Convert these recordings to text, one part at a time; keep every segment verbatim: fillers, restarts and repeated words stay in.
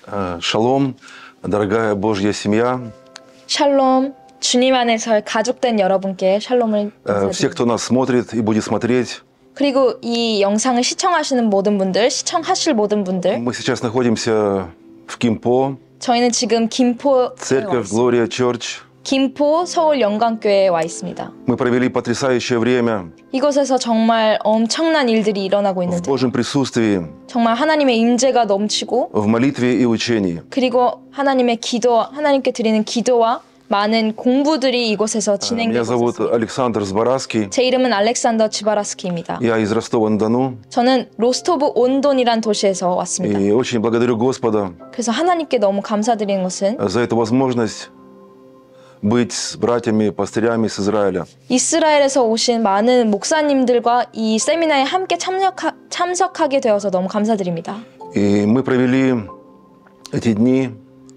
Э, Шалом, дорогая Божья семья. 샬롬, 주님 안에서 가족된 여러분께 샬롬을 Э, Все, кто 인사드립니다. нас смотрит и будет смотреть. 그리고 이 영상을 시청하시는 모든 분들, 시청하실 모든 분들, Мы сейчас находимся в Кимпо, 저희는 지금 김포에 와 церковь 있습니다. Gloria Church. 김포 서울 영광교회에 와 있습니다. Мы провели потрясающее время 이곳에서 정말 엄청난 일들이 일어나고 в 있는데 Божьем присутствии, 정말 하나님의 임재가 넘치고 в молитве и учении. 그리고 하나님의 기도, 하나님께 드리는 기도와 많은 공부들이 이곳에서 Меня 진행되고 зовут 있습니다. Александр Збараский. 제 이름은 알렉산더 지바라스키입니다. Я из Ростова-на-Дону. 저는 로스토브 온돈이란 도시에서 왔습니다. И очень благодарю Господа 그래서 하나님께 너무 감사드리는 것은 за эту возможность быть с братьями, пастырями с Израиля. 이스라엘에서 오신 많은 목사님들과 이 세미나에 함께 참여하, 참석하게 되어서 너무 감사드립니다. И мы провели эти дни,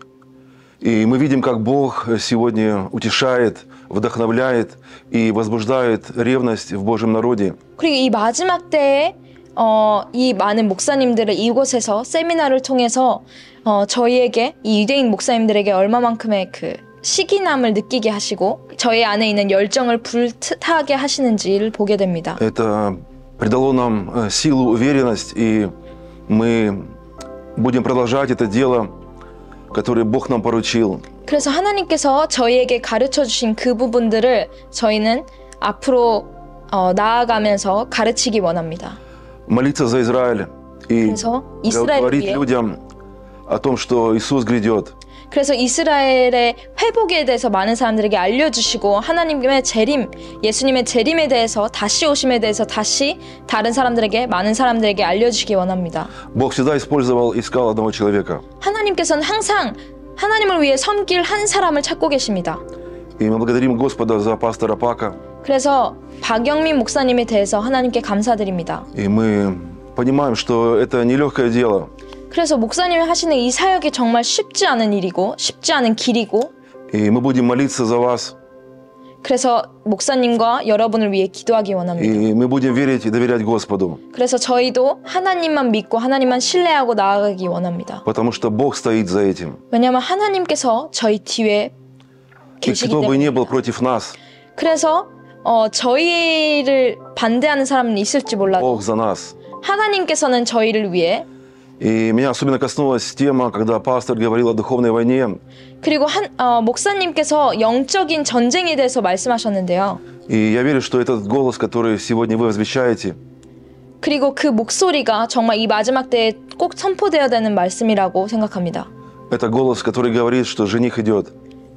и мы видим, как Бог сегодня утешает, вдохновляет и возбуждает ревность в Божьем народе. 그리고 이 마지막 때에 어, 이 많은 목사님들을 이곳에서 세미나를 통해서 어, 저희에게 이 유대인 목사님들에게 얼마만큼의 그 시기남을 느끼게 하시고 저희 안에 있는 열정을 불타게 하시는지를 보게 됩니다. Это придало нам э, силу, уверенность, и мы будем продолжать это дело, которое Бог нам поручил. 그래서 하나님께서 저희에게 가르쳐 주신 그 부분들을 저희는 앞으로 어, 나아가면서 가르치기 원합니다. Молиться за Израиль и 그래서 이스라엘 говорить 위해 людям о том, что Иисус грядет. 그래서 이스라엘의 회복에 대해서 많은 사람들에게 알려주시고 하나님의 재림, 예수님의 재림에 대해서 다시 오심에 대해서 다시 다른 사람들에게 많은 사람들에게 알려주시기 원합니다. Бог всегда использовал, искал одного человека. 하나님께서는 항상 하나님을 위해 섬길 한 사람을 찾고 계십니다. И мы благодарим Господа за пастора Пака. 그래서 박영민 목사님에 대해서 하나님께 감사드립니다. И мы понимаем, что это нелегкое дело. 그래서 목사님이 하시는 이 사역이 정말 쉽지 않은 일이고 쉽지 않은 길이고 И мы будем молиться за вас. 그래서 목사님과 여러분을 위해 기도하기 И 원합니다. мы будем верить и доверять Господу. 그래서 저희도 하나님만 믿고 하나님만 신뢰하고 나아가기 원합니다. Потому что Бог стоит за этим. 왜냐하면 하나님께서 저희 뒤에 И 계시기 кто бы ни был 때문입니다. против нас, 그래서 어, 저희를 반대하는 사람은 있을지 몰라도 Бог за нас. 하나님께서는 저희를 위해 И меня особенно коснулась тема, когда пастор говорил о духовной войне. 그리고 한, 어, 목사님께서 영적인 전쟁에 대해서 말씀하셨는데요. И я верю, что этот голос, который сегодня вы возвещаете, 그리고 그 목소리가 정말 이 마지막 때에 꼭 선포되어야 되는 말씀이라고 생각합니다. это голос, который говорит, что жених идет.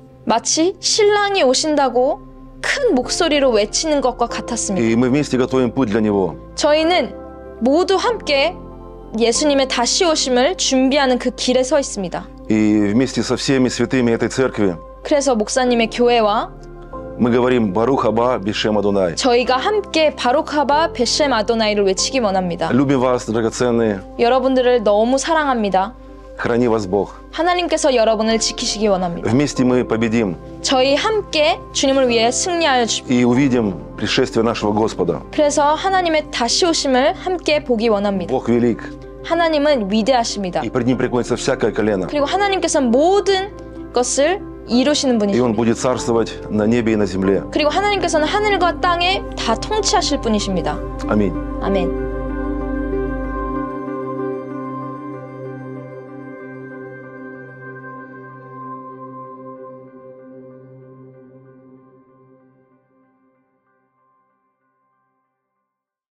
마치 신랑이 오신다고 큰 목소리로 외치는 것과 같았습니다. И мы вместе готовим путь для него. 저희는 모두 함께 예수님의 다시 오심을 준비하는 그 길에 서 있습니다. И вместе со всеми святыми этой церкви 그래서 목사님의 교회와 мы говорим «Барух аба бишем Адонай». 저희가 함께 바로카바 베셈 아도나이를 외치기 원합니다. Любим вас, драгоценные. 여러분들을 너무 사랑합니다. Храни вас Бог. 하나님께서 여러분을 지키시기 원합니다. Вместе мы победим 저희 함께 주님을 위해 승리하여 주십시오. и увидим пришествие нашего Господа. 그래서 하나님의 다시 오심을 함께 보기 원합니다. Бог велик, 하나님은 위대하십니다. и пред Ним преклонится всякое колено. 그리고 하나님께서는 모든 것을 이루시는 И Он 분이십니다. будет царствовать на небе и на земле. 그리고 하나님께서는 하늘과 땅에 다 통치하실 분이십니다. Аминь. 아멘.